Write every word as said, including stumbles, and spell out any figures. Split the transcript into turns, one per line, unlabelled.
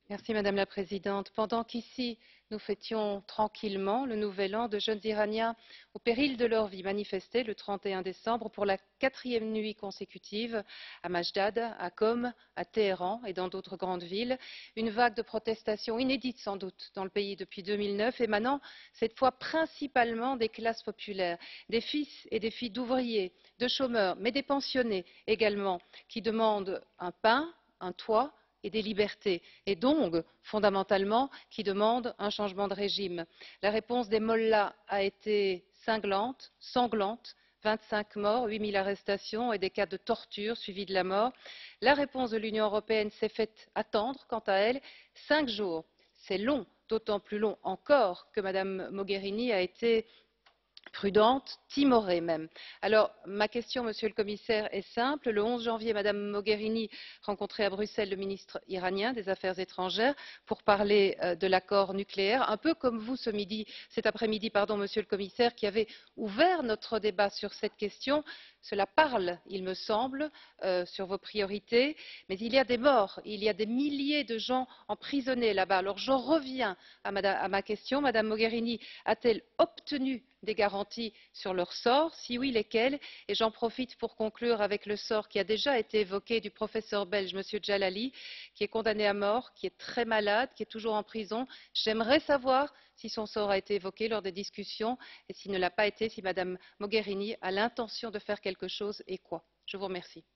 Merci Madame la Présidente. Pendant qu'ici nous fêtions tranquillement le nouvel an, de jeunes Iraniens au péril de leur vie manifestaient le trente et un décembre pour la quatrième nuit consécutive à Majdad, à Qom, à Téhéran et dans d'autres grandes villes. Une vague de protestations inédite sans doute dans le pays depuis deux mille neuf, émanant cette fois principalement des classes populaires, des fils et des filles d'ouvriers, de chômeurs, mais des pensionnés également, qui demandent un pain, un toit et des libertés, et donc fondamentalement qui demandent un changement de régime. La réponse des mollahs a été cinglante, sanglante: vingt cinq morts, huit mille arrestations et des cas de torture suivis de la mort. La réponse de l'Union européenne s'est faite attendre, quant à elle. Cinq jours, c'est long, d'autant plus long encore que Mme Mogherini a été prudente, timorée même. Alors, ma question, Monsieur le Commissaire, est simple. Le onze janvier, Mme Mogherini rencontrait à Bruxelles le ministre iranien des Affaires étrangères pour parler euh, de l'accord nucléaire, un peu comme vous ce midi, cet après-midi, pardon, Monsieur le Commissaire, qui avez ouvert notre débat sur cette question. Cela parle, il me semble, euh, sur vos priorités, mais il y a des morts, il y a des milliers de gens emprisonnés là-bas. Alors, j'en reviens à ma, à ma question. Mme Mogherini a-t-elle obtenu des garanties sur leur sort? Si oui, lesquelles? Et j'en profite pour conclure avec le sort qui a déjà été évoqué du professeur belge, M. Djalali, qui est condamné à mort, qui est très malade, qui est toujours en prison. J'aimerais savoir si son sort a été évoqué lors des discussions et s'il ne l'a pas été, si Mme Mogherini a l'intention de faire quelque chose et quoi. Je vous remercie.